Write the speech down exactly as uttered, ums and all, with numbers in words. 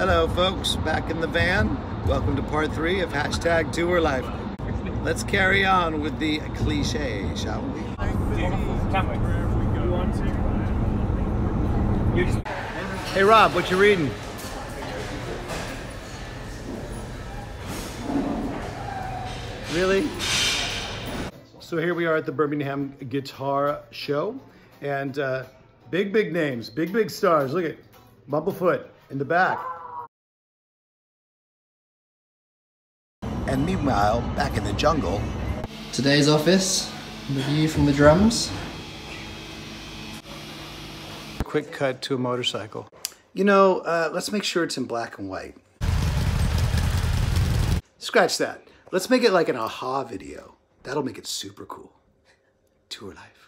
Hello folks, back in the van. Welcome to part three of hashtag TourLife. Let's carry on with the cliche, shall we? Hey Rob, what you reading? Really? So here we are at the Birmingham Guitar Show, and uh, big, big names, big, big stars. Look at Bumblefoot in the back. And meanwhile, back in the jungle. Today's office, the view from the drums. Quick cut to a motorcycle. You know, uh, let's make sure it's in black and white. Scratch that. Let's make it like an aha video. That'll make it super cool. TourLife.